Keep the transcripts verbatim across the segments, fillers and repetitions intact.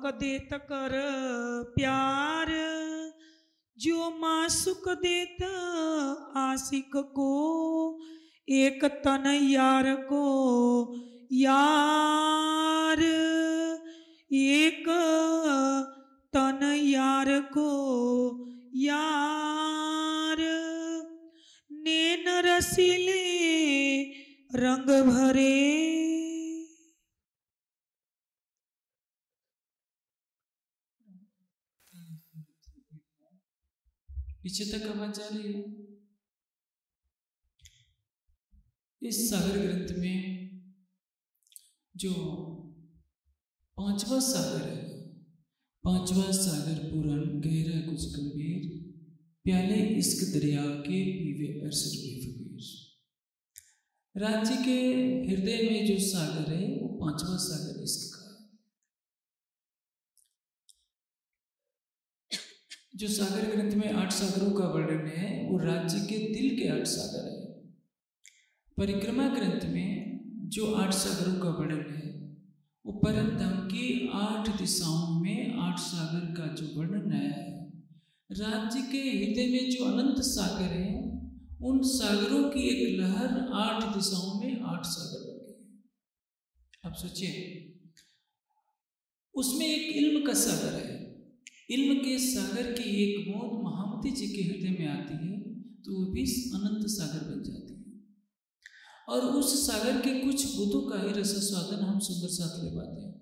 देत कर प्यार, जो मासुक देत आशिक को, एक तन यार को यार, एक तन यार को यार। नैन रसीले रंग भरे, पीछे तक आवाज आ रही है। इस सागर ग्रंथ में जो पांचवा सागर है, पांचवा सागर पुराण गहरा कुछ गंभीर, प्याले इश्क दरिया के पीवे अरसर हुए फकीर। राज्य के हृदय में जो सागर है वो पांचवा सागर इश्क का है। जो सागर ग्रंथ में आठ सागरों का वर्णन है वो राज्य के दिल के आठ सागर है। परिक्रमा ग्रंथ में जो आठ सागरों का वर्णन है वो परम धाम की आठ दिशाओं में आठ सागर का जो वर्णन आया है। राज्य के हृदय में जो अनंत सागर है उन सागरों की एक लहर आठ दिशाओं में आठ सागर बन गई। अब सोचिए, उसमें एक इल्म का सागर है। इल्म के सागर की एक बूंद महामती जी के हृदय में आती है तो वो भी अनंत सागर बन जाती है। और उस सागर के कुछ बूंदों का ही रस स्वादन हम सुंदर साथ ले पाते हैं।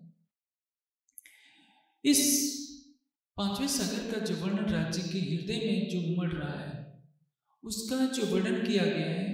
इस पांचवें सागर का जो वर्णन राज्य के हृदय में जो उमड़ रहा है उसका जो वर्णन किया गया है,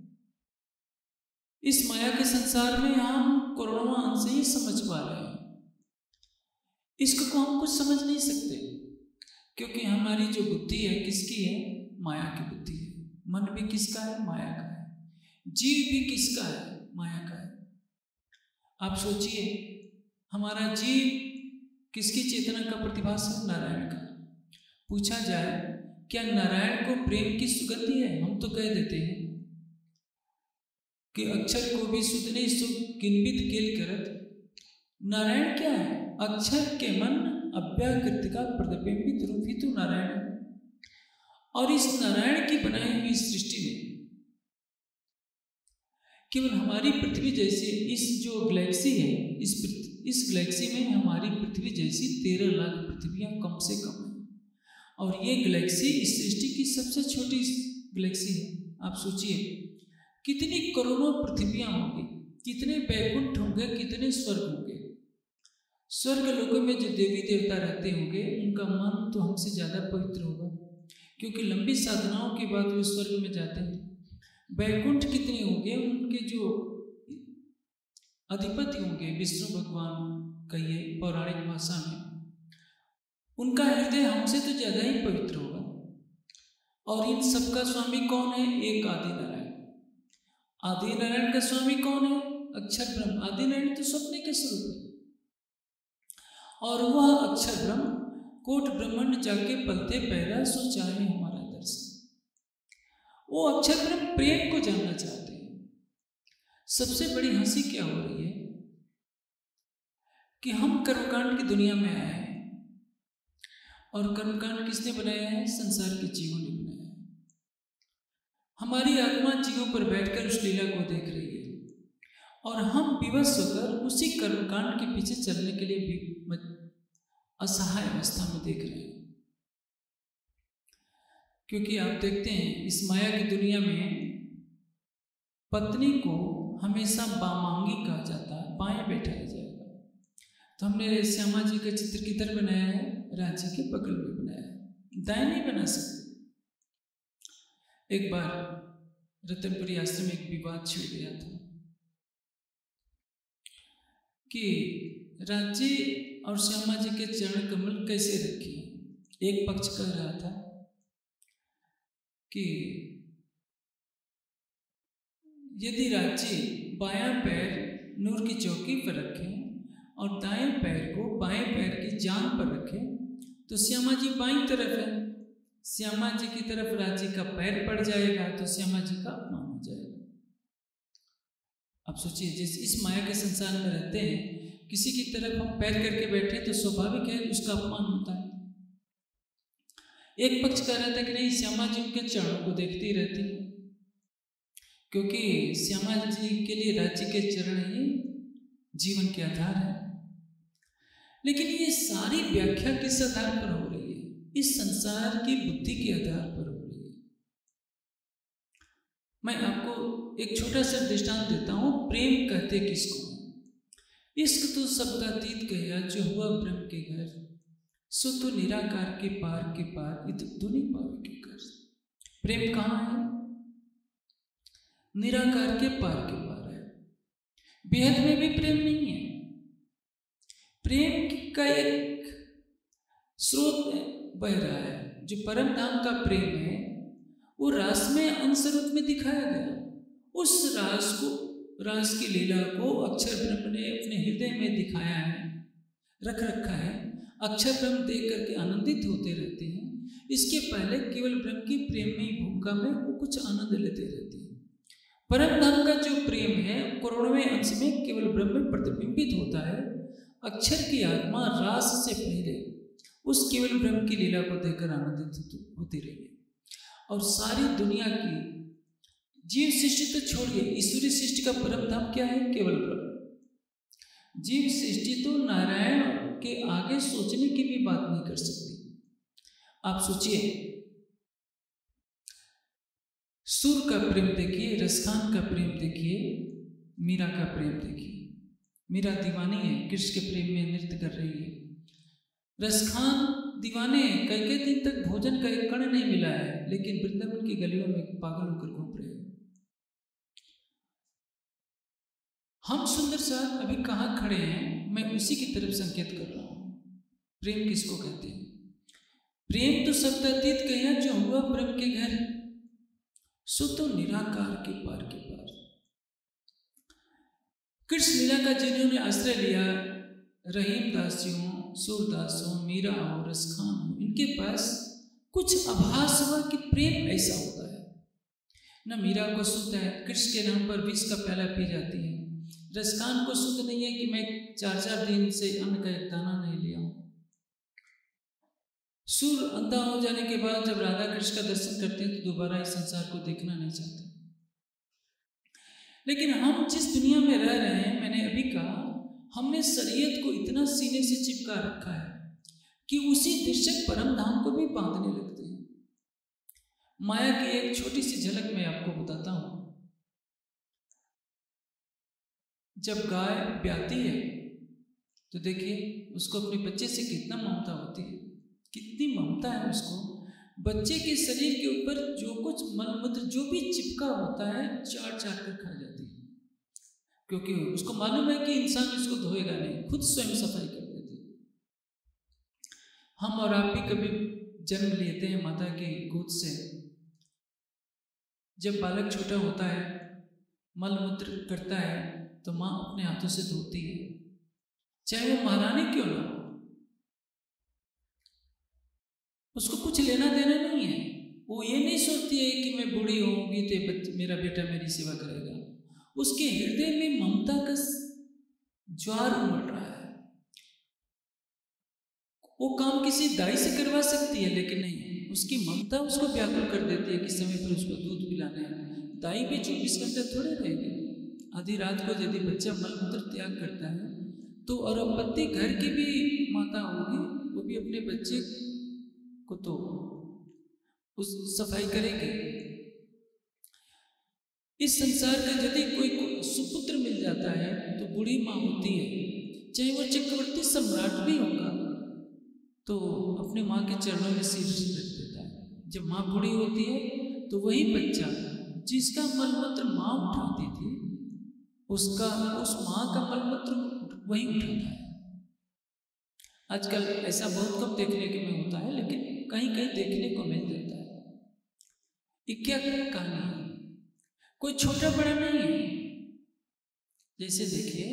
इस माया के संसार में हम करोड़ों अंश ही समझ पा रहे हैं। इसको को हम कुछ समझ नहीं सकते क्योंकि हमारी जो बुद्धि है किसकी है? माया की बुद्धि है। मन भी किसका है? माया का है। जीव भी किसका है? माया का है। आप सोचिए, हमारा जीव किसकी चेतना का प्रतिभास है? नारायण का। पूछा जाए क्या नारायण को प्रेम की सुगंधी है? हम तो कह देते हैं कि अक्षर को भी सुधने सुख किन्वित केल करत। नारायण क्या है? अक्षर के मन अव्याकृत का प्रतिबिंबित रूप ही तो नारायण है। और इस नारायण की बनाई हुई सृष्टि में केवल हमारी पृथ्वी जैसी इस जो गैलेक्सी है, इस इस गैलेक्सी में हमारी पृथ्वी जैसी तेरह लाख पृथ्वियां कम से कम है। और ये गैलेक्सी इस सृष्टि की सबसे छोटी गैलेक्सी है। आप सोचिए कितनी करोड़ों पृथ्वियां होंगी, कितने बैकुंठ होंगे, कितने स्वर्ग होंगे। स्वर्ग लोकों में जो देवी देवता रहते होंगे उनका मन तो हमसे ज़्यादा पवित्र होगा क्योंकि लंबी साधनाओं के बाद वे स्वर्ग में जाते हैं। बैकुंठ कितने होंगे, उनके जो अधिपति होंगे विष्णु भगवान कहिए पौराणिक भाषा में, उनका हृदय हमसे तो ज़्यादा ही पवित्र होगा। और इन सबका स्वामी कौन है? एक आदि नारायण। आदि नारायण का स्वामी कौन है? अक्षर ब्रह्म। आदि नारायण तो स्वप्न के स्वरूप है और वह अक्षर ब्रह्म कोट ब्रह्मांड जाके पलते पैरा सो चाहे हमारा दर्शन। वो अक्षर ब्रह्म प्रेम को जानना चाहते हैं। सबसे बड़ी हंसी क्या हो रही है कि हम कर्मकांड की दुनिया में आए हैं और कर्मकांड किसने बनाया है? संसार के जीवों ने बनाया है। हमारी आत्मा जीवों पर बैठकर उस लीला को देख रही है और हम विवश होकर उसी कर्मकांड के पीछे चलने के लिए भी असहाय अवस्था में देख रहे हैं। क्योंकि आप देखते हैं इस माया की दुनिया में पत्नी को हमेशा बामांगी कहा जाता है, बाएं बैठाया जाएगा। तो हमने श्यामा जी का चित्र किधर बनाया है? राज्य के बगल में बनाया है, दाएं नहीं बना सकते। एक बार रतनपुरी आश्रम में एक विवाद छिड़ गया था कि राज्य और श्यामा जी के चरण कमल कैसे रखे। एक पक्ष कह रहा था कि यदि राज्य बायां पैर नूर की चौकी पर रखे और दाएं पैर को बाएं पैर की जांघ पर रखे तो श्यामा जी बाईं तरफ है। श्यामा जी की तरफ राज्य का पैर पड़ जाएगा तो श्यामा जी का अपमान हो जाएगा। अब सोचिए, जिस इस माया के संसार में रहते हैं किसी की तरफ हम पैर करके बैठे तो स्वाभाविक है उसका अपमान होता है। एक पक्ष कह रहा था कि नहीं, श्यामा जी उनके चरणों को देखती रहती है, क्योंकि श्यामा जी के लिए राज्य के चरण ही जीवन के आधार है। लेकिन ये सारी व्याख्या किस आधार पर हो रही है? इस संसार की बुद्धि के आधार पर हो रही है। मैं आपको एक छोटा सा दृष्टांत देता हूं। प्रेम कहते किसको? इश्क तो शब्दातीत कहया, जो हुआ ब्रह्म के घर, सो तो निराकार के पार के पार, इत दुनि पावे के कर। प्रेम कहाँ है? निराकार के पार के पार है। बेहद में भी प्रेम नहीं है। प्रेम का एक स्रोत बह रहा है। जो परम धाम का प्रेम है वो रास में अंश रूप में दिखाया गया। उस रास को, रास की लीला को अक्षर ब्रह्म ने अपने हृदय में दिखाया है, रख रखा है। अक्षर ब्रह्म देख करके आनंदित होते रहते हैं। इसके पहले केवल ब्रह्म की प्रेममयी भूमिका में वो कुछ आनंद लेते रहते हैं। परम धाम का जो प्रेम है करोड़वें अंश में केवल ब्रह्म में प्रतिबिंबित होता है। अक्षर की आत्मा रास से पहले उस केवल ब्रह्म की लीला को देखकर आनंदित होती रही है। और सारी दुनिया की जीव सृष्टि तो छोड़िए, ईश्वरीय सृष्टि का परम धाम क्या है? केवल ब्रह्म। जीव सृष्टि तो नारायण के आगे सोचने की भी बात नहीं कर सकती। आप सोचिए, सूर का प्रेम देखिए, रसखान का प्रेम देखिए, मीरा का प्रेम देखिए। मीरा दीवानी है, कृष्ण के प्रेम में नृत्य कर रही है। रसखान दीवाने, कई कई दिन तक भोजन का एक कण नहीं मिला है, लेकिन वृंदावन की गलियों में पागल होकर घूम रहे हैं। हम सुंदर साहब अभी कहाँ खड़े हैं, मैं उसी की तरफ संकेत कर रहा हूं। प्रेम किसको कहते हैं? प्रेम तो शब्दातीत कहया, जो हुआ ब्रह्म के घर, सो तो निराकार के पार के पार। कृष्ण लीला का जिन्होंने आश्रय लिया, रहीम दासियों, सूरदासों, मीरा और रसखान हो, इनके पास कुछ आभास हुआ कि प्रेम ऐसा होता है। न मीरा को सुध है, कृष्ण के नाम पर विष का प्याला पी जाती है। रसखान को सुध नहीं है कि मैं चार चार दिन से अन्न का एक दाना नहीं लिया हूं। सूर अंधा हो जाने के बाद जब राधा कृष्ण का दर्शन करते हैं तो दोबारा इस संसार को देखना नहीं चाहते। लेकिन हम जिस दुनिया में रह रहे हैं, मैंने अभी कहा, हमने शरीयत को इतना सीने से चिपका रखा है कि उसी दृश्य परम धाम को भी बांधने लगते हैं। माया की एक छोटी सी झलक मैं आपको बताता हूं। जब गाय ब्याती है तो देखिए उसको अपने बच्चे से कितना ममता होती है, कितनी ममता है उसको। बच्चे के शरीर के ऊपर जो कुछ मलमूत्र जो भी चिपका होता है चाट चाट कर खा जाती है, क्योंकि उसको मालूम है कि इंसान इसको धोएगा नहीं, खुद स्वयं सफाई कर देती है। हम और आप भी कभी जन्म लेते हैं माता की गोद से। जब बालक छोटा होता है, मलमूत्र करता है तो माँ अपने हाथों से धोती है, चाहे वो महारानी क्यों ना हो। उसको कुछ लेना देना नहीं है। वो ये नहीं सोचती है कि मैं बूढ़ी होंगी तो मेरा बेटा मेरी सेवा करेगा। उसके हृदय में ममता का ज्वार उमड़ रहा है। वो काम किसी दाई से करवा सकती है, लेकिन नहीं, उसकी ममता उसको व्याकुल कर देती है कि समय पर उसको दूध पिलाना है। दाई भी चौबीस घंटे थोड़े रहेगी। आधी रात को यदि बच्चा मलमूत्र त्याग करता है तो अरबपति घर की भी माता होगी, वो भी अपने बच्चे को तो उस सफाई करेंगे। इस संसार का यदि कोई सुपुत्र मिल जाता है तो बूढ़ी माँ होती है, चाहे वो चक्रवर्ती सम्राट भी होगा, तो अपने माँ के चरणों में सिर रख देता है। जब माँ बूढ़ी होती है तो वही बच्चा जिसका मलमूत्र माँ उठाती थी, उसका उस माँ का मलमूत्र वही उठाता है। आजकल ऐसा बहुत कम देखने के में होता है, लेकिन कहीं कहीं देखने को मिल जाता है। ये क्या कहानी है? कोई छोटा बड़ा नहीं है। जैसे देखिए,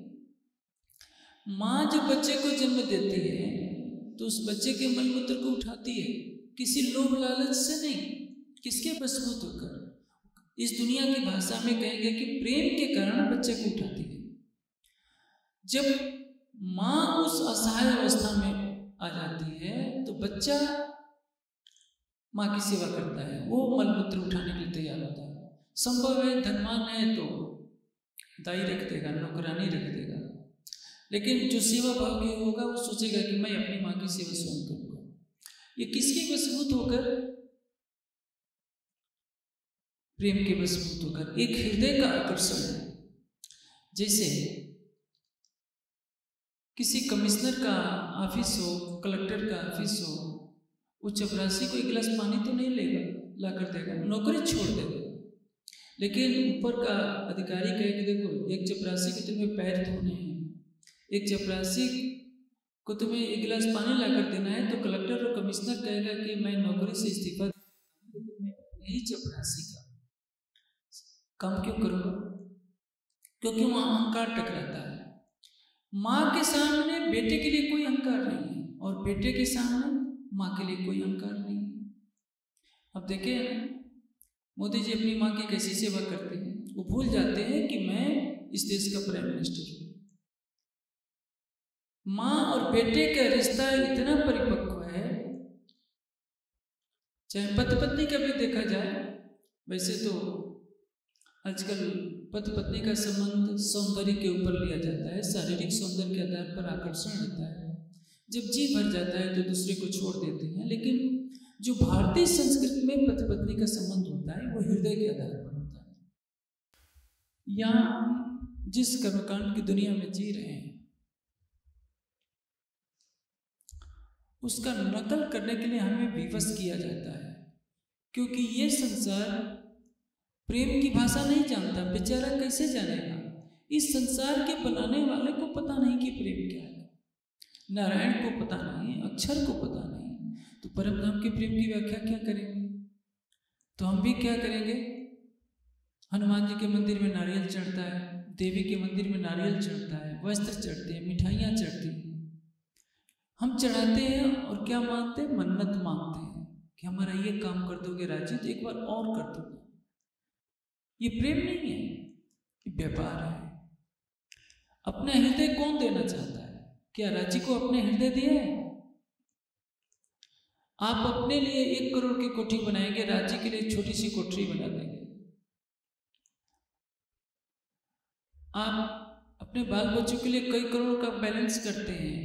माँ जब बच्चे को जन्म देती है तो उस बच्चे के मलमूत्र को उठाती है, किसी लोभ लालच से नहीं, किसके वशभूत होकर। इस दुनिया की भाषा में कहेंगे कि प्रेम के कारण बच्चे को उठाती है। जब माँ उस असहाय अवस्था में आ जाती है तो बच्चा माँ की सेवा करता है, वो मलमूत्र उठाने के लिए तैयार होता है। संभव है धनवान है तो दाई रख देगा, नौकरानी रख देगा, लेकिन जो सेवा भावी होगा वो सोचेगा कि मैं अपनी माँ की सेवा स्वयं करूँगा। ये किसके वशीभूत होकर? प्रेम के वशीभूत होकर, एक हृदय का आकर्षण है। जैसे किसी कमिश्नर का ऑफिस हो, कलेक्टर का ऑफिस हो, वो चपरासी को एक गिलास पानी तो नहीं लेगा, ला कर देगा, नौकरी छोड़ देगा। लेकिन ऊपर का अधिकारी कहे कि देखो एक चपरासी के तुम्हें पैर धोने हैं, एक चपरासी को तुम्हें एक गिलास पानी ला कर देना है, तो कलेक्टर और कमिश्नर कहेगा कि मैं नौकरी से इस्तीफा नहीं चपरासी का काम क्यों करूँगा, क्योंकि वहाँ अहंकार टकराता है। माँ के सामने बेटे के लिए कोई अहंकार नहीं है और बेटे के सामने माँ के लिए कोई अहंकार नहीं है। अब देखें मोदी जी अपनी माँ की कैसी सेवा करते हैं। वो भूल जाते हैं कि मैं इस देश का प्राइम मिनिस्टर हूँ। माँ और बेटे का रिश्ता इतना परिपक्व है, चाहे पति पत्नी का भी देखा जाए। वैसे तो आजकल पति पत्नी का संबंध सौंदर्य के ऊपर लिया जाता है, शारीरिक सौंदर्य के आधार पर आकर्षण रहता है, जब जी भर जाता है तो दूसरे को छोड़ देते हैं। लेकिन जो भारतीय संस्कृति में पति पत्नी का संबंध होता है वो हृदय के आधार पर होता है। यहाँ जिस कर्मकांड की दुनिया में जी रहे हैं उसका नकल करने के लिए हमें विवश किया जाता है, क्योंकि ये संसार प्रेम की भाषा नहीं जानता। बेचारा कैसे जानेगा? इस संसार के बनाने वाले को पता नहीं कि प्रेम क्या है, नारायण को पता नहीं, अक्षर को पता नहीं, तो परम धाम के प्रेम की व्याख्या क्या करेंगे? तो हम भी क्या करेंगे? हनुमान जी के मंदिर में नारियल चढ़ता है, देवी के मंदिर में नारियल चढ़ता है, वस्त्र चढ़ते हैं, मिठाइयाँ चढ़ती हैं, हम चढ़ाते हैं और क्या मांगते हैं? मन्नत मांगते हैं कि हमारा ये काम कर दोगे राजी तो एक बार और कर दूंगा। ये प्रेम नहीं है, ये व्यापार है। अपना हृदय कौन देना चाहता है? क्या राजी को अपने हृदय दिए? आप अपने लिए एक करोड़ की कोठी बनाएंगे, राजी के लिए छोटी सी कोठरी बना देंगे। आप अपने बाल बच्चों के लिए कई करोड़ का बैलेंस करते हैं,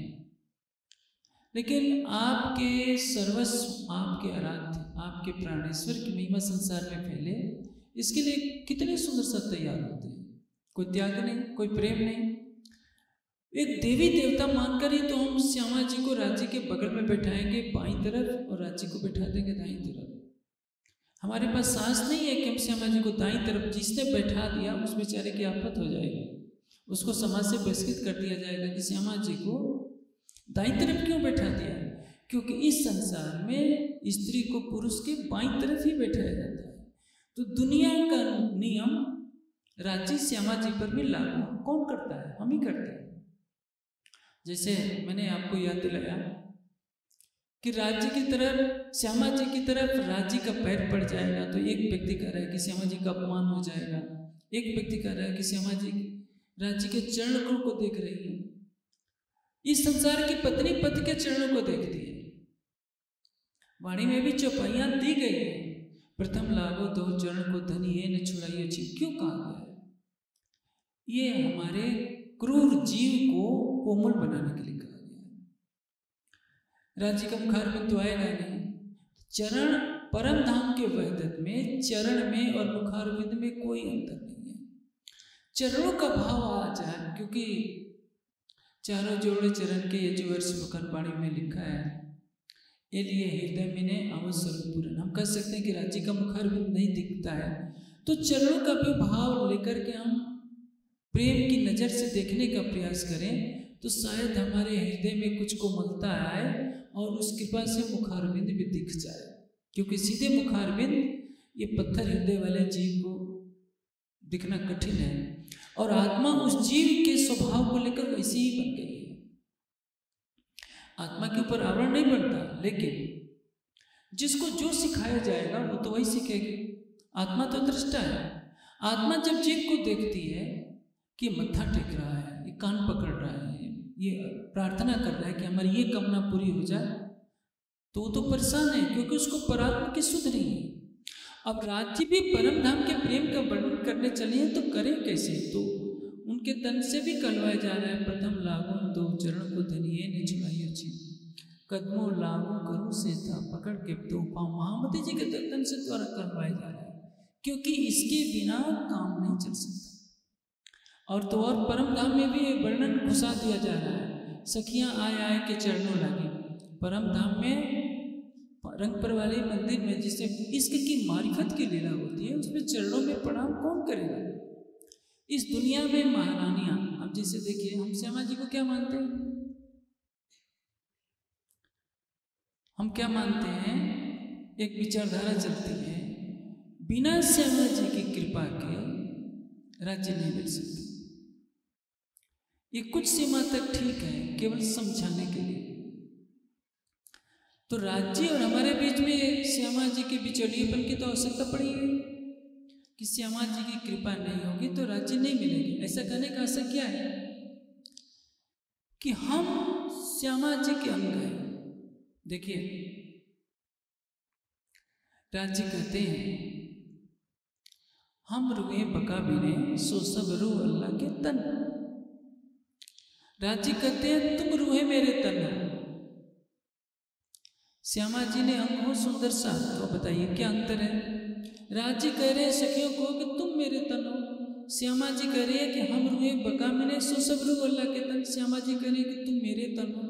लेकिन आपके सर्वस्व, आपके आराध्य, आपके प्राणेश्वर की महिमा संसार में फैले, इसके लिए कितने सुंदर सा तैयार होते हैं। कोई त्याग नहीं, कोई प्रेम नहीं। एक देवी देवता मानकर ही तो हम श्यामा जी को राज्य के बगल में बैठाएंगे बाईं तरफ और राज्य को बैठा देंगे दाईं तरफ। हमारे पास साहस नहीं है कि हम श्यामा जी को दाईं तरफ, जिसने बैठा दिया उस बेचारे की आफत हो जाएगी, उसको समाज से बहिष्कृत कर दिया जाएगा कि श्यामा जी को दाईं तरफ क्यों बैठा दिया? क्योंकि इस संसार में स्त्री को पुरुष के बाईं तरफ ही बैठाया जाता है। तो दुनिया का नियम राज्य श्यामा जी पर भी लागू कौन करता है? हम ही करते हैं। जैसे मैंने आपको याद दिलाया कि राज्य की तरफ, श्यामा जी की तरफ राज्य का पैर पड़ जाएगा तो एक व्यक्ति कह रहा है कि श्यामा जी का अपमान हो जाएगा, एक व्यक्ति कह रहा है कि श्यामा जी राज्य के चरणों को देख रही है। इस संसार की पत्नी पति के चरणों को देखती है। वाणी में भी चौपाइयां दी गई है, प्रथम लागो दो चरण को धनी ये न छुड़ाइए छी। क्यों कहा गया है? ये हमारे क्रूर जीव को कोमल बनाने के लिए कहा गया है। राज्य का मुखारविंद तो आएगा नहीं। चरण परम धाम के वहदत में चरण में और मुखारविंद में कोई अंतर नहीं है। चरणों का भाव आ जाए, क्योंकि चारों जोड़े चरण के ये जो वर्ष मुखर वाणी में लिखा है, ये लिए हृदय में ने अवसर पूर्ण। हम कह सकते हैं कि राज्य का मुखारविंद नहीं दिखता है तो चरणों का भी भाव लेकर के हम प्रेम की नज़र से देखने का प्रयास करें तो शायद हमारे हृदय में कुछ कोमलता आए और उस कृपा से मुखारविंद भी दिख जाए। क्योंकि सीधे मुखारविंद ये पत्थर हृदय वाले जीव को दिखना कठिन है और आत्मा उस जीव के स्वभाव को लेकर वैसी ही बन गई है। आत्मा के ऊपर आवरण नहीं बनता, लेकिन जिसको जो सिखाया जाएगा वो तो वही सीखेगी। आत्मा तो दृष्टा है। आत्मा जब जीव को देखती है कि मत्था टेक रहा है, ये कान पकड़ रहा है, ये प्रार्थना कर रहा है कि हमारी ये कामना पूरी हो जाए, तो वो तो परेशान है क्योंकि उसको परात्मा की सुध नहीं है। अब राज्य भी परम धाम के प्रेम का वर्णन करने चले हैं तो करें कैसे? तो उनके तन से भी कहलवाया जा रहा है, प्रथम लागू दो चरण को धनिये ने छुड़ाई अच्छी, कदमों लागू करूँ से था पकड़ के दो पाँव। महामती जी के तन से द्वारा कहलवाया जा रहा है क्योंकि इसके बिना काम नहीं चल सकता। और तो और परम धाम में भी वर्णन घुसा दिया जा रहा है, सखियां आए आए के चरणों लगे। परम धाम में रंगपुर वाले मंदिर में जिसे इश्क की मारिफत की लीला होती है, उसमें चरणों में प्रणाम कौन करेगा? इस दुनिया में महारानियां, अब जैसे देखिए हम श्यामा जी को क्या मानते हैं, हम क्या मानते हैं, एक विचारधारा चलती है, बिना श्यामा जी की कृपा के राज्य नहीं मिल सकती। ये कुछ सीमा तक ठीक है, केवल समझाने के लिए। तो राज्य और हमारे बीच में श्यामा जी के बिचौलिएपन की तो आवश्यकता पड़ी है कि श्यामा जी की कृपा नहीं होगी तो राज्य नहीं मिलेगी। ऐसा कहने का असर क्या है कि हम श्यामा जी के अंग हैं। देखिए राज्य कहते हैं, हम रुए बका बिने सो सब रूह अल्लाह के तन। राज्य कहते हैं तुम रूहे मेरे तन हो। श्यामा जी ने अंग हो सुंदर सा, तो बताइए क्या अंतर है? राज्य कह रहे हैं सखियों को कि तुम मेरे तन हो, श्यामा जी कह रहे हैं कि हम रूहे बका मिने सो सब रूह अल्लाह के तन। श्यामा जी कह रहे हैं कि तुम मेरे तन हो।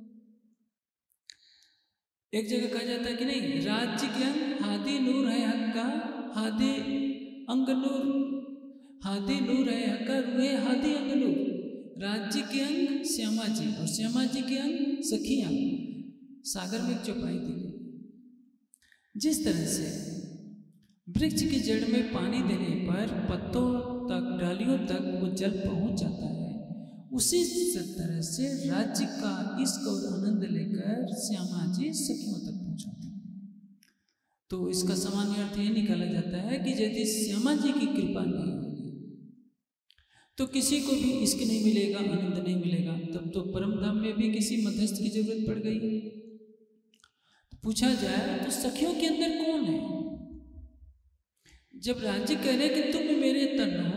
एक जगह कहा जाता है कि नहीं, राज्य के अंग हादी नूर है हक्का, हादी अंग नूर, हादी नूर है हक्का रूहे हादी अंग नूर। राज्य के अंग श्यामा जी और श्यामा जी के अंग सखियां। सागर में एक चौपाई दी गई। जिस तरह से वृक्ष की जड़ में पानी देने पर पत्तों तक, डालियों तक वो जल पहुंच जाता है, उसी तरह से राज्य का इश्क और आनंद लेकर श्यामा जी सखियों तक पहुंचाते हैं। तो इसका सामान्य अर्थ ये निकाला जाता है कि यदि श्यामा जी की कृपा नहीं होगी तो किसी को भी इश्क नहीं मिलेगा, आनंद नहीं मिलेगा। तब तो परम धाम में भी किसी मध्यस्थ की जरूरत पड़ गई। पूछा जाए तो सखियों के अंदर कौन है? जब राज्य कह रहे कि तुम मेरे तन हो,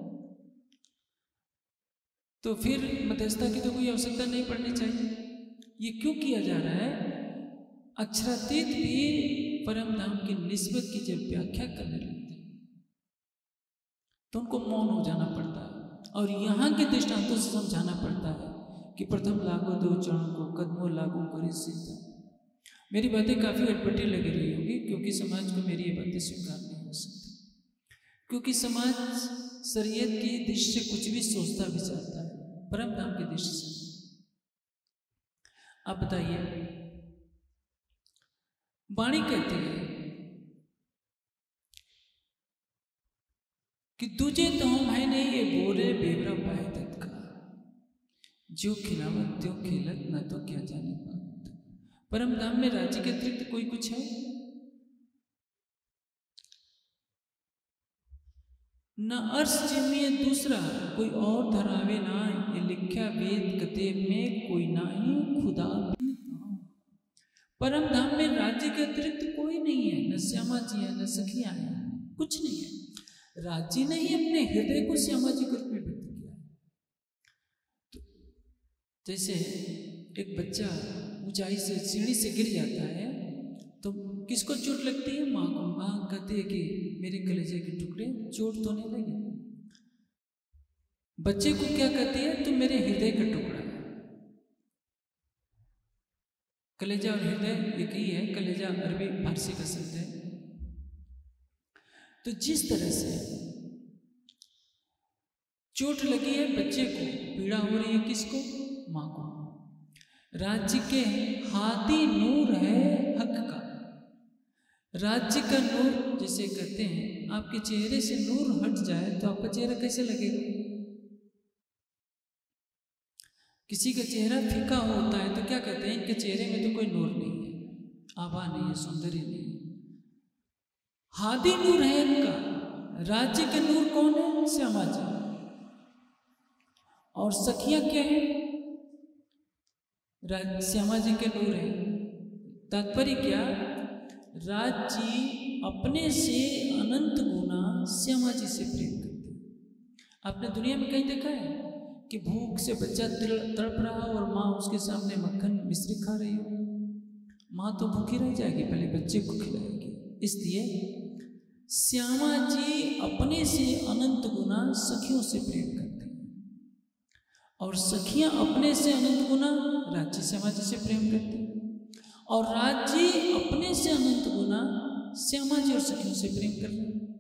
तो फिर मध्यस्थता की तो कोई आवश्यकता नहीं पड़नी चाहिए। ये क्यों किया जा रहा है? अक्षरातीत भी परम धाम की निस्बत की जब व्याख्या करने लगते हैं तो उनको मौन हो जाना पड़ता है और यहाँ के दृष्टांतों से समझाना पड़ता है कि प्रथम लागू दो चरणों को कदमों लागू करे सीधा। मेरी बातें काफ़ी अटपटी लग रही होगी क्योंकि समाज को मेरी ये बातें स्वीकार नहीं हो सकती, क्योंकि समाज शरीयत की दृष्टि से कुछ भी सोचता विचारता है, परम धाम की दृष्टि से। आप बताइए, वाणी कहती है कि तुझे तो हम है नहीं ये बोले बेवरा पाए तक का, जो खिलावत त्यों खिलत न तो क्या जाने बात। परम धाम में राज्य के अतिरिक्त कोई कुछ है? न अर्श जिम्मे दूसरा कोई और धरावे ना, ये लिखा वेद कतेब में कोई ना ही खुदा। परम धाम में राज्य के अतिरिक्त कोई नहीं है, न श्यामा जी है न सखियां हैं, कुछ नहीं है। राज्य ने ही अपने हृदय को श्यामा जी के रूप में व्यक्त किया है। तो जैसे एक बच्चा ऊंचाई से सीढ़ी से गिर जाता है तो किसको चोट लगती है? माँ को। माँ कहती है कि मेरे कलेजे के टुकड़े, चोट तो नहीं लगी। बच्चे को क्या कहती है? तुम मेरे हृदय का टुकड़ा है। कलेजा और हृदय एक ही है, कलेजा अरबी फारसी का शब्द है। तो जिस तरह से चोट लगी है बच्चे को, पीड़ा हो रही है किसको? माँ को। राज्य के हादी नूर है हक का। राज्य का नूर जिसे कहते हैं, आपके चेहरे से नूर हट जाए तो आपका चेहरा कैसे लगेगा? किसी का चेहरा फीका होता है तो क्या कहते हैं? इनके चेहरे में तो कोई नूर नहीं है, आभा नहीं है, सौंदर्य नहीं है। हादी नूर है इनका। राज्य के नूर कौन है? श्यामा जी। और सखियां क्या है? श्यामा जी के नूर है। तात्पर्य क्या? राज जी अपने से अनंत गुना श्यामा जी से प्रेम करते हैं। आपने दुनिया में कहीं देखा है कि भूख से बच्चा तड़प रहा और माँ उसके सामने मक्खन मिश्री खा रही हो? माँ तो भूखी रह जाएगी, पहले बच्चे को खिलाएगी। इसलिए श्यामा जी अपने से अनंत गुना सखियों से प्रेम करते हैं और सखियां अपने से अनंत गुना राज्य श्यामा जी से प्रेम करते हैं और राज्य अपने से अनंत गुना श्यामा जी और सखियों से प्रेम कर रहे हैं।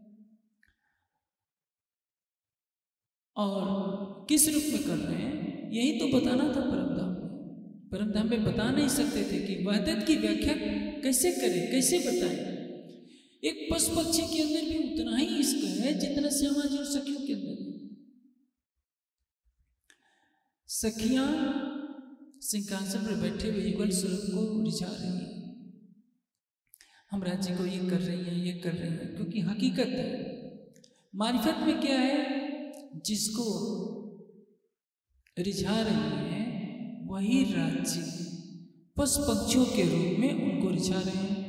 और किस रूप में कर रहे हैं यही तो बताना था परमधाम में। परमधाम में बता नहीं सकते थे कि वहदत की व्याख्या कैसे करें, कैसे बताएं। एक पशु पक्षी के अंदर भी उतना ही इश्क है जितना श्यामा जी और सखियों के अंदर है। सखियां सिंहासन पर बैठे हुए युगल स्वरूप को रिझा रही हैं। हम राज्य को ये कर रही हैं, ये कर रही हैं, क्योंकि हकीकत है मारिफत में क्या है, जिसको रिझा रही है वही राज्य पशु पक्षियों के रूप में उनको रिझा रहे हैं।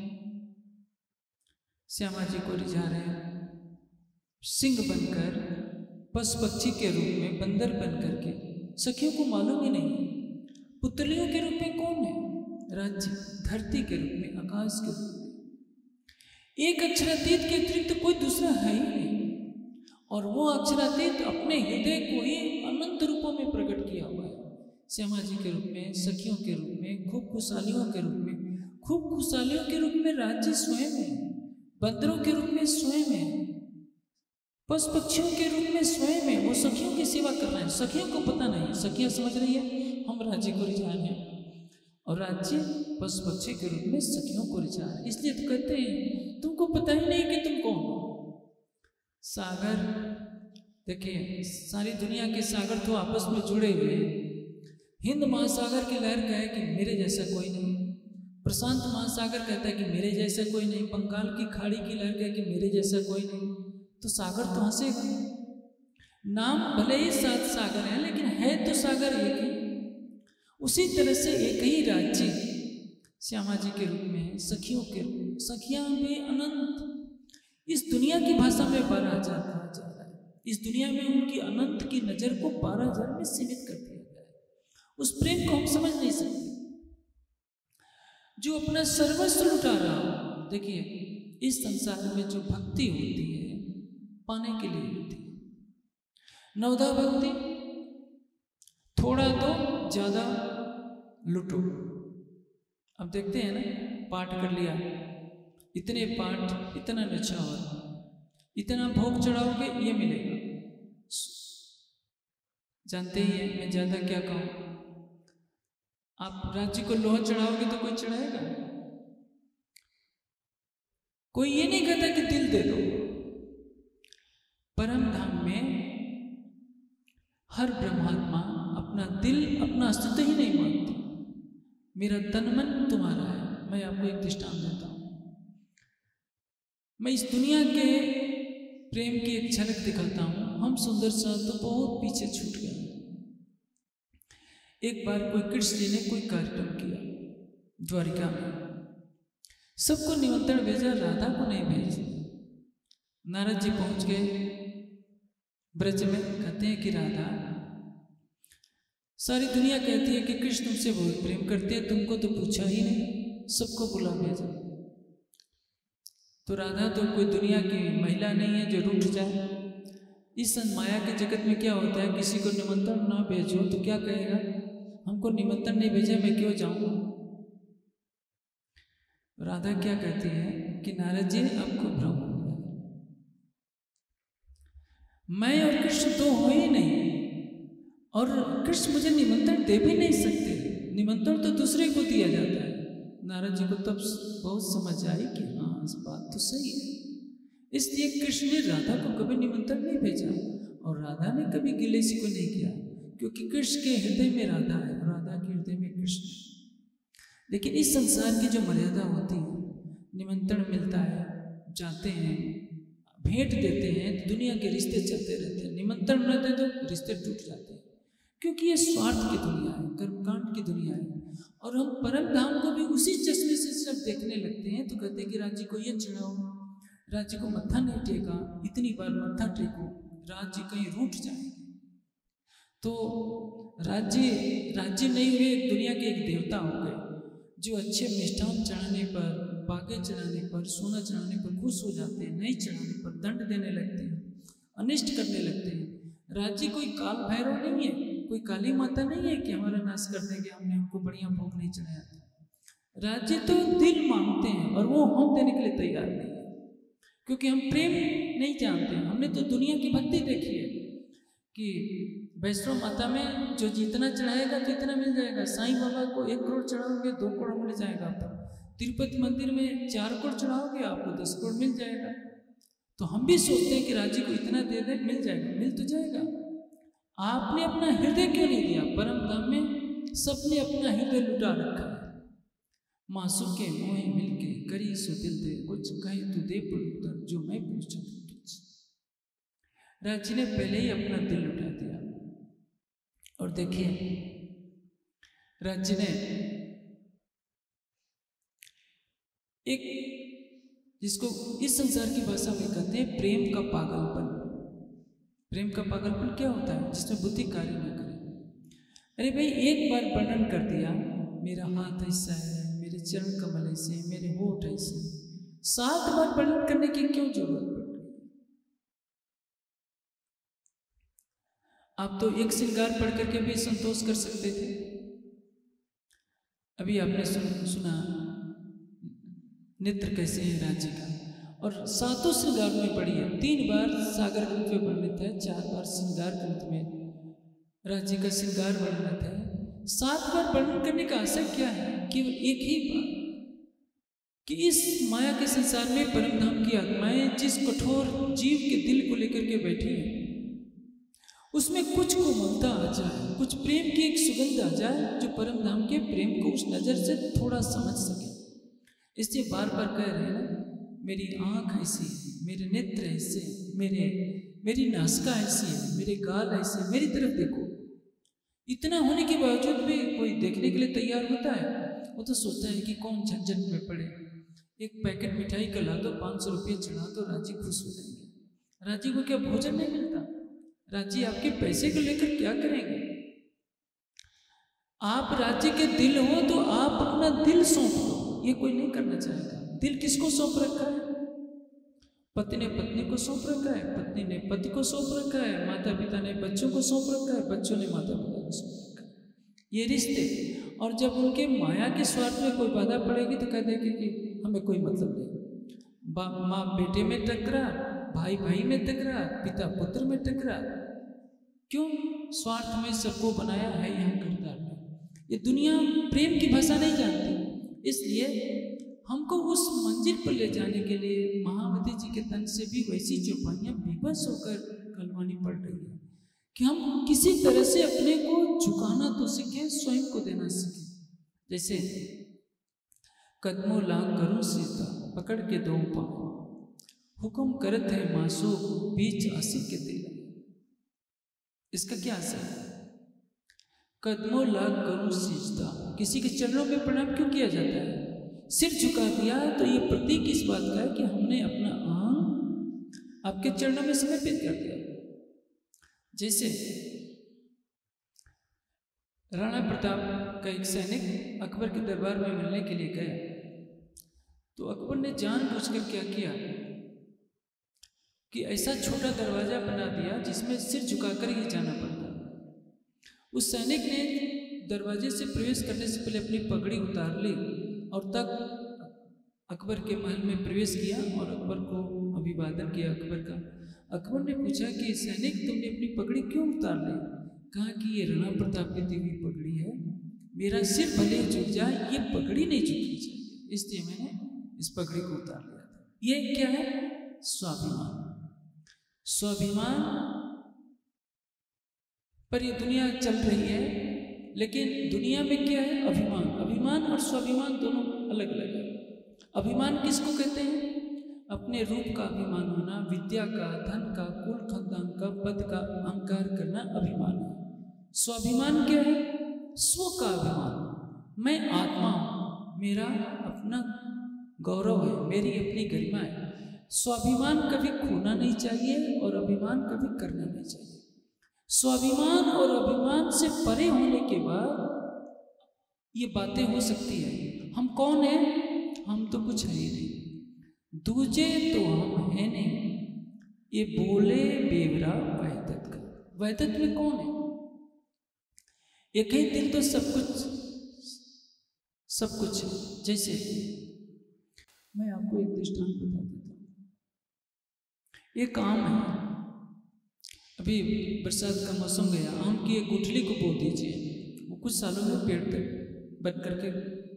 श्यामा जी को रिझा रहे हैं सिंह बनकर, पशु पक्षी के रूप में बंदर बनकर के। सखियों को मालूम ही नहीं पुतलियों के रूप में कौन है? राज्य धरती के रूप में, आकाश के रूप में। एक अक्षरातीत के अतिरिक्त कोई दूसरा है ही नहीं और वो अक्षरातीत अपने हृदय को ही अनंत रूपों में प्रकट किया हुआ है। श्यामा जी के रूप में, सखियों के रूप में, खूब खुशहालियों के रूप में। खूब खुशहालियों के रूप में राज्य स्वयं है, बंदरों के रूप में स्वयं है, पशु पक्षियों के रूप में स्वयं है। वो सखियों की सेवा कर रहे हैं। सखियों को पता नहीं, सखियां समझ रही है हम राज्य को रिझा रहे हैं और राज्य पशु पक्षी के रूप में सखियों को रिझा रहे हैं। इसलिए तो कहते हैं तुमको पता ही नहीं कि तुम कौन हो। सागर देखिए, सारी दुनिया के सागर तो आपस में जुड़े हुए हैं। हिंद महासागर की लहर कहे कि मेरे जैसा कोई नहीं, प्रशांत महासागर कहता है कि मेरे जैसा कोई नहीं, बंगाल की खाड़ी की लहर कहे कि मेरे जैसा कोई नहीं, तो सागर तो हंसेगा। नाम भले ही सात सागर हैं लेकिन है तो सागर एक ही। उसी तरह से एक ही राज्य श्यामा जी के रूप में, सखियों के रूप में। सखियां भी अनंत, इस दुनिया की भाषा में बारह हजार कहा जा रहा है। इस दुनिया में उनकी अनंत की नजर को बारह हजार में सीमित कर दिया गया है। उस प्रेम को हम समझ नहीं सकते जो अपना सर्वस्व लुटा रहा हो। देखिए, इस संसार में जो भक्ति होती है पाने के लिए होती है। नवधा भक्ति, थोड़ा दो ज्यादा लुटो। अब देखते हैं ना, पाठ कर लिया, इतने पाठ, इतना निछावर, इतना भोग चढ़ाओगे ये मिलेगा। जानते ही हैं मैं ज्यादा क्या कहूं। आप राज्य को लोहा चढ़ाओगे तो कोई चढ़ाएगा? कोई ये नहीं कहता कि दिल दे दो। परम धाम में हर ब्रह्मात्मा अपना दिल, अपना अस्तित्व ही नहीं मानती। मेरा तन मन तुम्हारा है। मैं आपको एक दृष्टांत देता हूं। मैं इस दुनिया के प्रेम की एक झलक दिखाता हूं। हम सुंदर सा तो बहुत पीछे छूट गए। एक बार कोई कृष्ण जी ने कोई कार्यक्रम किया द्वारिका में, सबको निमंत्रण भेजा, राधा को नहीं भेजा। नारद जी पहुंच गए ब्रज में, कहते हैं कि राधा, सारी दुनिया कहती है कि कृष्ण तुमसे बहुत प्रेम करते हैं, तुमको तो पूछा ही नहीं, सबको बुला भेजा। तो राधा तो कोई दुनिया की महिला नहीं है जो रूठ जाए। इस माया के जगत में क्या होता है, किसी को निमंत्रण ना भेजो तो क्या कहेगा, हमको निमंत्रण नहीं भेजा, मैं क्यों जाऊं। राधा क्या कहती है कि नारद जी आपको भ्रम हो गया, मैं और कृष्ण तो हो ही नहीं, और कृष्ण मुझे निमंत्रण दे भी नहीं सकते, निमंत्रण तो दूसरे को दिया जाता है। नारद जी को तब बहुत समझ आई कि हाँ इस बात तो सही है। इसलिए कृष्ण ने राधा को कभी निमंत्रण नहीं भेजा और राधा ने कभी गिलेसी को नहीं किया, क्योंकि कृष्ण के हृदय में राधा है, राधा के हृदय में कृष्ण है। लेकिन इस संसार की जो मर्यादा होती है, निमंत्रण मिलता है, जाते हैं, भेंट देते हैं, दुनिया के रिश्ते चलते रहते हैं। निमंत्रण न दे तो रिश्ते टूट जाते हैं, क्योंकि ये स्वार्थ की दुनिया है, कर्मकांड की दुनिया है। और हम परम धाम को भी उसी चश्मे से सब देखने लगते हैं, तो कहते हैं कि राज्य को ये चढ़ाओ, राज्य को मत्था नहीं टेका, इतनी बार मत्था टेको, राज्य कहीं रूठ जाएंगे। तो राज्य राज्य नहीं हुए, एक दुनिया के एक देवता हो गए जो अच्छे मिष्ठान चढ़ाने पर, बागे चढ़ाने पर, सोना चढ़ाने पर खुश हो जाते हैं, नहीं चढ़ाने पर दंड देने लगते हैं, अनिष्ट करने लगते हैं। राज्य कोई काल भैरव नहीं है, कोई काली माता नहीं है कि हमारा नाश कर देंगे, हमने उनको बढ़िया भोग नहीं चढ़ाया था। राज्य तो दिल मांगते हैं और वो हम देने के लिए तैयार नहीं है, क्योंकि हम प्रेम नहीं जानते हैं। हमने तो दुनिया की भक्ति देखी है कि वैष्णो माता में जो जितना चढ़ाएगा तो इतना मिल जाएगा, साईं बाबा को एक करोड़ चढ़ाओगे दो करोड़ मिल जाएगा आपको, तिरुपति मंदिर में चार करोड़ चढ़ाओगे आपको दस करोड़ मिल जाएगा। तो हम भी सोचते हैं कि राज्य को इतना दे दे, मिल जाएगा, मिल तो जाएगा। आपने अपना हृदय क्यों नहीं दिया? परम धाम में सबने अपना हृदय लुटा रखा है। मासू के मोहे मिलके करी सो दिल दे, कुछ कहे तू दे पर उत्तर जो मैं पूछूं तुझ। राज्य ने पहले ही अपना दिल लुटा दिया। और देखिए राज्य ने एक, जिसको इस संसार की भाषा में कहते हैं प्रेम का पागलपन। प्रेम का पागलपन क्या होता है? जिसमें बुद्धि कार्य न करे। अरे भाई, एक बार वर्णन कर दिया, मेरा हाथ ऐसा है, मेरे चरण कमल ऐसे, मेरे होठ ऐसे, सात बार वर्णन करने की क्यों जरूरत पड़ रही? आप तो एक श्रृंगार पढ़ करके भी संतोष कर सकते थे। अभी आपने सुन, सुना नेत्र कैसे है राज्य का, और सातों श्रृंगार में पढ़ी है। तीन बार सागर ग्रंथ में वर्णित है, चार बार श्रृंगार ग्रंथ में राज्य का श्रृंगार वर्णित है। सात बार वर्णन करने का आशय क्या है? केवल एक ही बात कि इस माया के संसार में परम धाम की आत्माएं जिस कठोर जीव के दिल को लेकर के बैठी हैं, उसमें कुछ कोमलता आ जाए, कुछ प्रेम की एक सुगंध आ जाए, जो परम धाम के प्रेम को उस नजर से थोड़ा समझ सके। इसलिए बार बार कह रहे हैं ना, मेरी आंख ऐसी है, मेरे नेत्र ऐसे, मेरे मेरी नासिका ऐसी है, मेरे गाल ऐसे, मेरी तरफ देखो। इतना होने के बावजूद भी कोई देखने के लिए तैयार होता है? वो तो सोचता है कि कौन झंझट में पड़े, एक पैकेट मिठाई का ला दो, पाँच सौ रुपये चढ़ा दो, राजी खुश हो जाएंगे। राजी को क्या भोजन नहीं मिलता? राजी आपके पैसे को लेकर क्या करेंगे? आप राज्य के दिल हो तो आप अपना दिल सौंप दो, ये कोई नहीं करना चाहेगा। दिल किसको सौंप रखा है? पति ने पत्नी को सौंप रखा है, पत्नी ने पति को सौंप रखा है, माता पिता ने बच्चों को सौंप रखा है, बच्चों ने माता पिता को सौंप रखा है। ये रिश्ते, और जब उनके माया के स्वार्थ में कोई बाधा पड़ेगी तो कह देगी कि हमें कोई मतलब नहीं। माँ बेटे में टकरा, भाई भाई में टकरा, पिता पुत्र में टकरा। क्यों? स्वार्थ में सबको बनाया है यहाँ करतार में। ये दुनिया प्रेम की भाषा नहीं जानती, इसलिए हमको उस मंजिल पर ले जाने के लिए महावती जी के तन से भी वैसी चौपाइयाँ विवश होकर कलवानी पड़ रही है कि हम किसी तरह से अपने को झुकाना तो सीखे, स्वयं को देना सीखे। जैसे कदमों लांग करूं सीता, पकड़ के दो पाँव, हुक्म करत है मासो बीच आसिक के दिल। इसका क्या असर है? कदमों लांग करूं सीता, किसी के चरणों में प्रणाम क्यों किया जाता है? सिर झुका दिया तो ये प्रतीक इस बात का है कि हमने अपना आंग आपके चरणों में समर्पित कर दिया। जैसे राणा प्रताप का एक सैनिक अकबर के दरबार में मिलने के लिए गया, तो अकबर ने जानबूझकर क्या किया कि ऐसा छोटा दरवाजा बना दिया जिसमें सिर झुकाकर ही जाना पड़ता। उस सैनिक ने दरवाजे से प्रवेश करने से पहले अपनी पगड़ी उतार ली और तब अकबर के महल में प्रवेश किया और अकबर को अभिवादन किया अकबर का। अकबर ने पूछा कि सैनिक, तुमने अपनी पगड़ी क्यों उतार ली? कहा कि ये राणा प्रताप की दी हुई पगड़ी है, मेरा सिर भले झुक जाए, ये पगड़ी नहीं झुकनी चाहिए, इसलिए मैंने इस पगड़ी को उतार लिया था। ये क्या है? स्वाभिमान। स्वाभिमान पर ये दुनिया चल रही है, लेकिन दुनिया में क्या है? अभिमान। अभिमान और स्वाभिमान दोनों अलग अलग है। अभिमान किसको कहते हैं? अपने रूप का अभिमान होना, विद्या का, धन का, कुल खानदान का, पद का अहंकार करना अभिमान है। स्वाभिमान क्या है? स्व का अभिमान, मैं आत्मा हूं, मेरा अपना गौरव है, मेरी अपनी गरिमा है। स्वाभिमान कभी खोना नहीं चाहिए और अभिमान कभी करना नहीं चाहिए। स्वाभिमान और अभिमान से परे होने के बाद ये बातें हो सकती है। हम कौन हैं? हम तो कुछ है ही नहीं, दूजे तो हम है नहीं, ये बोले बेवरा वहदत का। वहदत में कौन है? एक ही दिल तो सब कुछ सब कुछ है। जैसे मैं आपको एक दृष्टांत बता देता हूँ। एक आम है, अभी बरसात का मौसम गया, आम की एक गुठली को बो दीजिए, वो कुछ सालों में पेड़ पे बन करके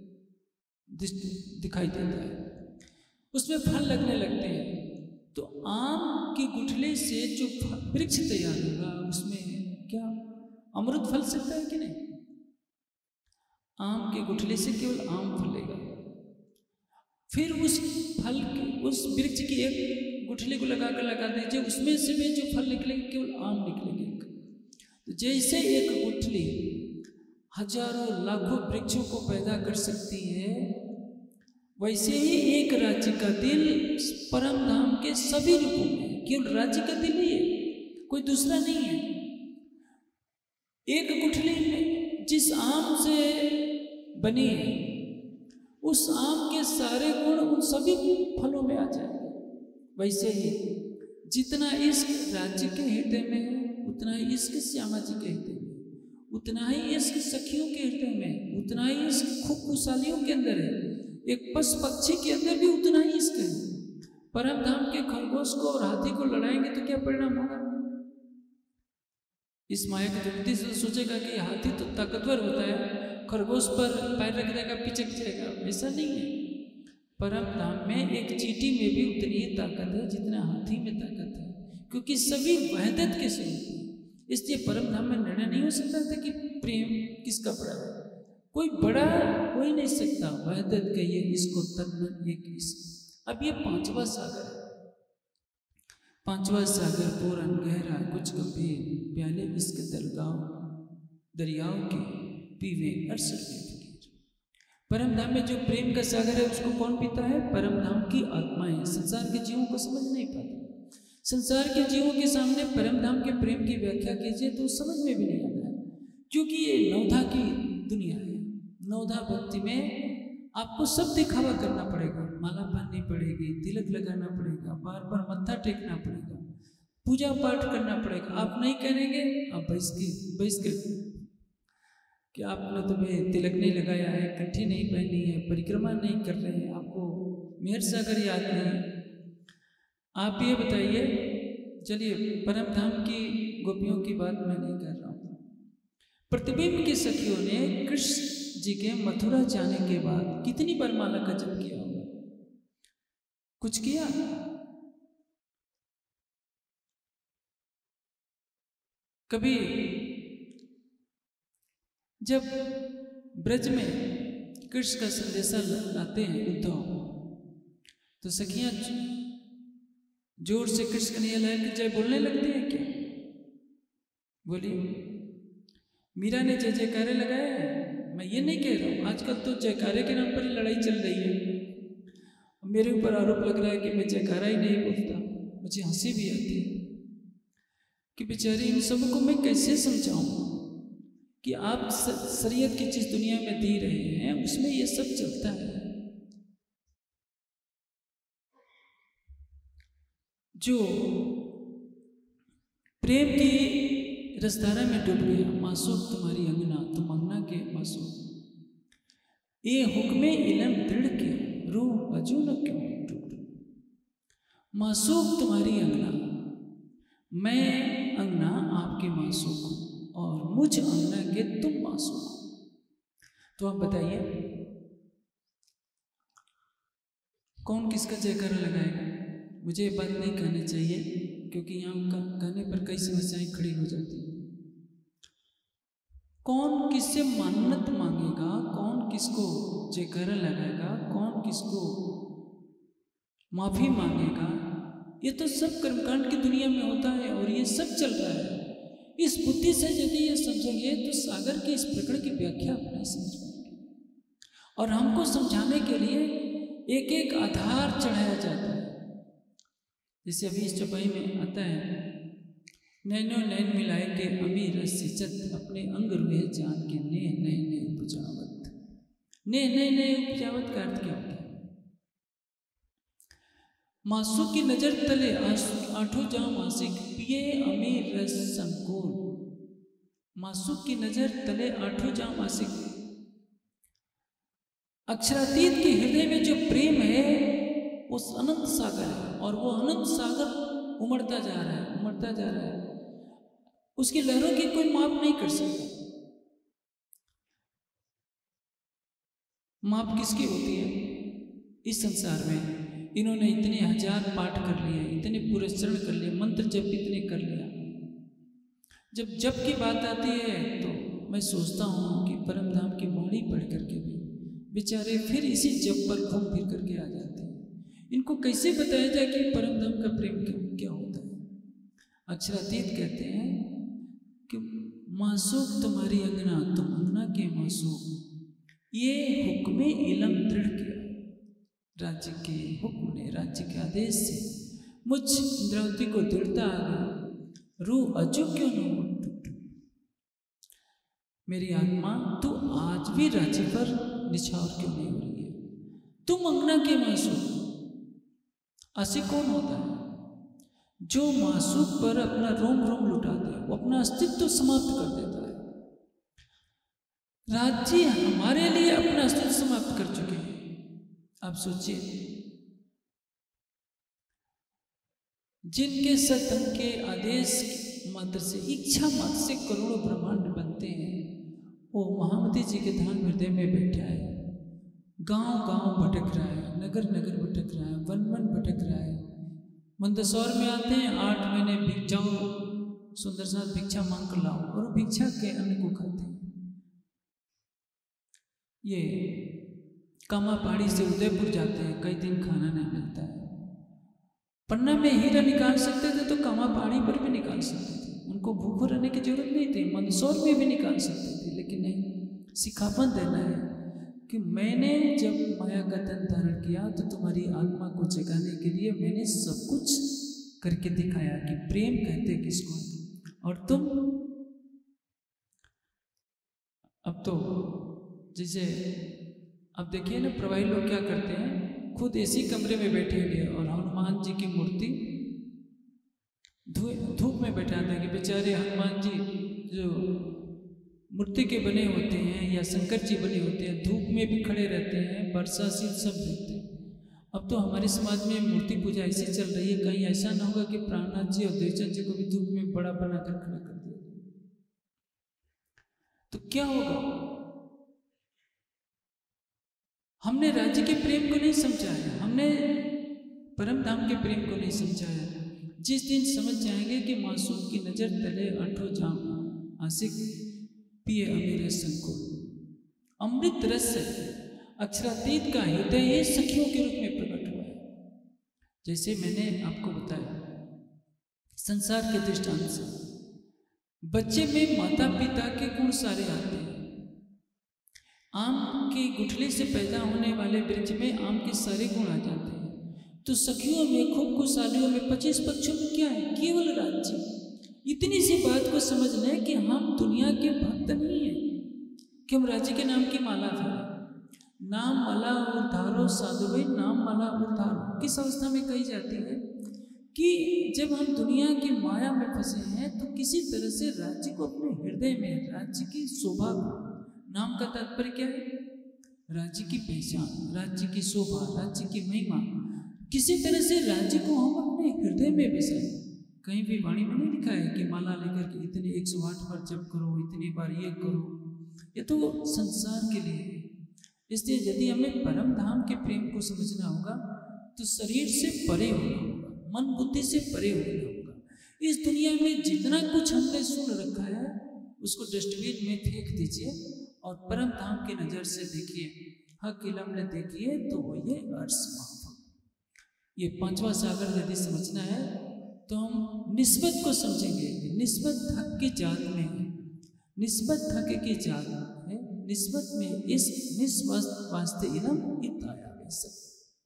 दिखाई देता है, उसमें फल लगने लगते हैं। तो आम की गुठली से जो वृक्ष तैयार होगा उसमें क्या अमृत फल सकता है कि नहीं? आम की गुठली से केवल आम फलेगा। फिर उस फल के उस वृक्ष की एक गुठली को लगा कर लगा दीजिए, उसमें से भी जो फल निकलेंगे केवल आम निकलेंगे। तो जैसे एक गुठली हजारों लाखों वृक्षों को पैदा कर सकती है, वैसे ही एक राज्य का दिल परम धाम के सभी रूपों में, केवल राज्य का दिल ही है, कोई दूसरा नहीं है। एक गुठली में जिस आम से बनी है, उस आम के सारे गुण उन सभी फलों में आ जाएंगे। वैसे ही जितना इश्क राज्य के हृदय में है, उतना ही इश्क श्यामा जी के हृदय में, उतना ही इश्क सखियों के हृदय में, उतना ही इश्क खूब खुशहालियों के अंदर है। एक पशु पक्षी के अंदर भी उतना ही इश्क है। परम धाम के खरगोश को और हाथी को लड़ाएंगे तो क्या परिणाम होगा? इस माया की दृष्टि से सोचेगा कि हाथी तो ताकतवर होता है, खरगोश पर पैर रख देगा पिचक जाएगा। ऐसा नहीं है। परम धाम में एक चींटी में भी उतनी ही ताकत है जितना हाथी में ताकत है, क्योंकि सभी वहदत के स्वरूप हैं। इसलिए परम धाम में निर्णय नहीं हो सकता था कि प्रेम किसका बड़ा है। कोई बड़ा हो ही नहीं सकता। वहदत कहिए इसको, तन एक इश्क। अब ये पांचवा सागर है। पांचवा सागर पूरन गहरा कुछ गंभीर, प्याले इसके दरगाह दरियाओं के पीवे अरसर में फकीर। परम धाम में जो प्रेम का सागर है उसको कौन पीता है? परम धाम की आत्माएं। संसार के जीवों को समझ नहीं पाती। संसार के जीवों के सामने परम धाम के प्रेम की व्याख्या कीजिए तो समझ में भी नहीं आता है, क्योंकि ये नवधा की दुनिया है। नवधा भक्ति में आपको सब दिखावा करना पड़ेगा, माला पहननी पड़ेगी, तिलक लगाना पड़ेगा, बार बार मत्था टेकना पड़ेगा, पूजा पाठ करना पड़ेगा। आप नहीं करेंगे, आप बैस के बैस के कि आपने तुम्हें तिलक नहीं लगाया है, कंठी नहीं पहनी है, परिक्रमा नहीं कर रहे हैं, आपको मेहर सागर याद नहीं। आप ये बताइए, चलिए परम धाम की गोपियों की बात मैं नहीं कर रहा हूँ। प्रतिबिंब की सखियों ने कृष्ण जी के मथुरा जाने के बाद कितनी बार माला का जप किया होगा? कुछ किया? कभी जब ब्रज में कृष्ण का संदेशा लाते हैं उद्धव, तो सखियां जोर से कृष्ण कन्हैया लाल की जय बोलने लगती हैं क्या? बोलिए। मीरा ने जय जयकारे लगाए हैं। मैं ये नहीं कह रहा हूँ, आजकल तो जयकारे के नाम पर ही लड़ाई चल रही है। मेरे ऊपर आरोप लग रहा है कि मैं जयकारा ही नहीं बोलता। मुझे हंसी भी आती है कि बेचारे इन सबको मैं कैसे समझाऊं कि आप शरीयत की जिस दुनिया में दे रहे हैं उसमें ये सब चलता है। जो प्रेम की रसधारा में डूब गया, मासूम तुम्हारी अंगना, तुम अंगना के मासूम, ये हुक्मे इलम दृढ़ के रूह अजू न क्यों टूट। मासूम तुम्हारी अंगना, मैं अंगना आपके मासूम हूं और मुझ अंगना के तुम मासूम हो। तो आप बताइए कौन किसका जयकारा लगाएगा? मुझे ये बात नहीं कहनी चाहिए, क्योंकि यहाँ कहने पर कई समस्याएं खड़ी हो जाती हैं। कौन किससे मन्नत मांगेगा, कौन किसको जयकारा लगाएगा, कौन किसको माफी मांगेगा, ये तो सब कर्मकांड की दुनिया में होता है और ये सब चल रहा है। इस बुद्धि से यदि ये समझेंगे तो सागर के इस प्रकरण की व्याख्या आप नहीं समझ पाएंगे। और हमको समझाने के लिए एक एक आधार चढ़ाया जाता है। जैसे अभी इस चौपाई में आता है, नैनो नैन मिलाए के अमीर सिचत अपने अंग रुए जान के ने नए नए उपजावत। ने नए नए उपजावत का अर्थ क्या होता है? मासू की नजर तले आठों जाम आशिक पिए अमीर रस संकोल। मासू की नजर तले आठों जाम आशिक, अक्षरातीत के हृदय में जो प्रेम है उस अनंत सागर है, और वो अनंत सागर उमड़ता जा रहा है, उमड़ता जा रहा है। उसकी लहरों की कोई माप नहीं कर सकता। माप किसकी होती है? इस संसार में इन्होंने इतने हजार पाठ कर लिए, इतने पुरस्चरण कर लिए, मंत्र जप इतने कर लिया। जब जप की बात आती है तो मैं सोचता हूँ कि परम धाम की वाणी पढ़ करके भी बेचारे फिर इसी जप पर घूम फिर करके आ जाते हैं। इनको कैसे बताया जाए कि परम धाम का प्रेम क्या होता है? अक्षरातीत कहते हैं कि मासूक तुम्हारी अंगना, तुम अंगना के मासूक, ये हुक्मे इलम दृढ़ किया। राज्य के हुक्म ने, राज्य के आदेश से मुझ इंद्रावती को दृढ़ता आ गई। रूह अजू क्यों न हो? मेरी आत्मा तू आज भी राज्य पर निछावर क्यों नहीं हो रही है? तुम अंगना के मासूक। आशिक कौन होता है? जो मासूक पर अपना रोम रोम लुटा दे, वो अपना अस्तित्व समाप्त कर देता है। राज्य हमारे लिए अपना अस्तित्व समाप्त कर चुके हैं। आप सोचिए, जिनके सतन के आदेश मात्र से, इच्छा मात्र से करोड़ों ब्रह्मांड बनते हैं, वो महामती जी के ध्यान हृदय में बैठा है। गांव गांव भटक रहा है, नगर नगर भटक रहा है, वन वन भटक रहा है। मंदसौर में आते हैं, आठ महीने भिख जाओ, सुंदर साथ भिक्षा मांग कर लाओ, और भिक्षा के अन्न को खाते हैं। ये कामा पहाड़ी से उदयपुर जाते हैं, कई दिन खाना नहीं मिलता है। पन्ना में हीरा निकाल सकते थे तो कामा पहाड़ी पर भी निकाल सकते थे, उनको भूखे रहने की जरूरत नहीं थी। मंदसौर में भी निकाल सकते थे, लेकिन नहीं, सिखापन देना है कि मैंने जब माया का तन धारण किया तो तुम्हारी आत्मा को जगाने के लिए मैंने सब कुछ करके दिखाया कि प्रेम कहते किसको है। और तुम अब तो जैसे अब देखिए ना, प्रवाही लोग क्या करते हैं, खुद एसी कमरे में बैठे हुए और हनुमान जी की मूर्ति धूप में बैठाते हैं कि बेचारे हनुमान जी जो मूर्ति के बने होते हैं या शंकर जी बने होते हैं, धूप में भी खड़े रहते हैं, वर्षा शीत सब देखते हैं। अब तो हमारे समाज में मूर्ति पूजा ऐसी चल रही है, कहीं ऐसा ना होगा कि प्राणनाथ जी और देवचंद जी को भी धूप में बड़ा बनाकर खड़ा कर दिया, तो क्या होगा? हमने राज्य के प्रेम को नहीं समझाया, हमने परम धाम के प्रेम को नहीं समझाया। जिस दिन समझ जाएंगे कि मासूम की नजर तले अठो जाम आशिक पिए अमीर संकुल, अमृत रस से अक्षरातीत का हृदय ये सखियों के रूप में प्रकट हुआ है। जैसे मैंने आपको बताया संसार के दृष्टांत से, बच्चे में माता पिता के गुण सारे आते हैं। आम की गुठली से पैदा होने वाले वृक्ष में आम के सारे गुण आ जाते हैं। तो सखियों में, खूब खुशहालियों में, पच्चीस पक्षों में क्या है? केवल राज्य। इतनी सी बात को समझ लें कि हम दुनिया के भक्त नहीं हैं कि हम राज्य के नाम की माला धरें। नाम माला उधारो साधु भाई, नाम माला उधारो किस अवस्था में कही जाती है कि जब हम दुनिया की माया में फंसे हैं तो किसी तरह से राज्य को अपने हृदय में, राज्य की शोभा, नाम का तात्पर्य क्या है? राज्य की पहचान, राज्य की शोभा, राज्य की महिमा, किसी तरह से राज्य को हम अपने हृदय में बसाएं। कहीं भी वाणी में नहीं लिखा है कि माला लेकर के इतने एक सौ आठ बार जप करो, इतनी बार ये करो, ये तो संसार के लिए है। इसलिए यदि हमें परम धाम के प्रेम को समझना होगा तो शरीर से परे होना होगा, मन बुद्धि से परे होना होगा। इस दुनिया में जितना कुछ हमने सुन रखा है उसको डस्टबिन में फेंक दीजिए और परम धाम की नजर से देखिए, हक इलम ने देखिए तो वो ये अर्श महाभग, ये पांचवा सागर यदि समझना है तो हम निस्बत को समझेंगे। निस्बत हक की जात में है, निस्बत हक की जात है, निस्बत में इस निस्वस्त वास्ते इलम इताया सब।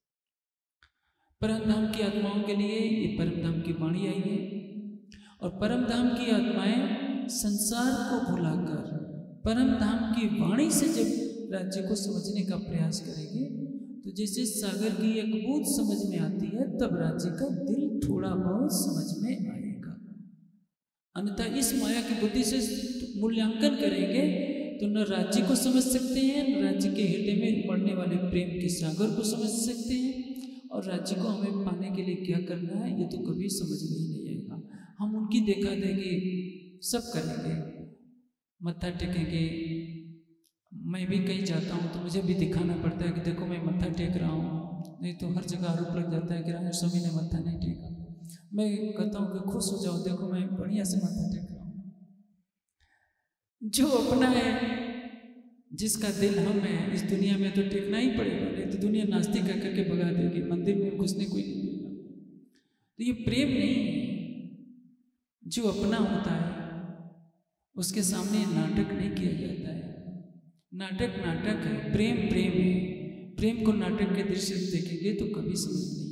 परम धाम की आत्माओं के लिए ये परम धाम की वाणी आई है, और परम धाम की आत्माएं संसार को भुलाकर परम धाम की वाणी से जब राज्य को समझने का प्रयास करेंगे, तो जैसे सागर की एक बूंद समझ में आती है, तब राज्य का दिल थोड़ा बहुत समझ में आएगा। अन्यथा इस माया की बुद्धि से मूल्यांकन करेंगे तो न राज्य को समझ सकते हैं, न राज्य के हृदय में उमड़ने वाले प्रेम के सागर को समझ सकते हैं, और राज्य को हमें पाने के लिए क्या करना है ये तो कभी समझ में ही नहीं आएगा। हम उनकी देखा देंगे सब करेंगे, मत्था टेकेंगे। मैं भी कहीं जाता हूँ तो मुझे भी दिखाना पड़ता है कि देखो मैं मत्था टेक रहा हूँ, नहीं तो हर जगह आरोप लग जाता है कि राजू स्वामी ने मत्था नहीं टेका। मैं कहता हूँ कि खुश हो जाओ, देखो मैं बढ़िया से मत्था टेक रहा हूँ। जो अपना है, जिसका दिल हम है, इस दुनिया में तो टेकना ही पड़ेगा, नहीं तो दुनिया नास्तिक कह करके भगा देगी, मंदिर में घुसने कोई नहीं देगा। तो ये प्रेम नहीं है। जो अपना होता है उसके सामने नाटक नहीं किया जाता है। नाटक नाटक है, प्रेम प्रेम है। प्रेम को नाटक के दृश्य से देखेंगे तो कभी समझ नहीं